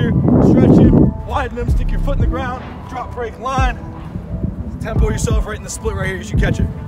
here, stretch him, widen him, stick your foot in the ground, drop break line, tempo yourself right in the split right here, you should catch it.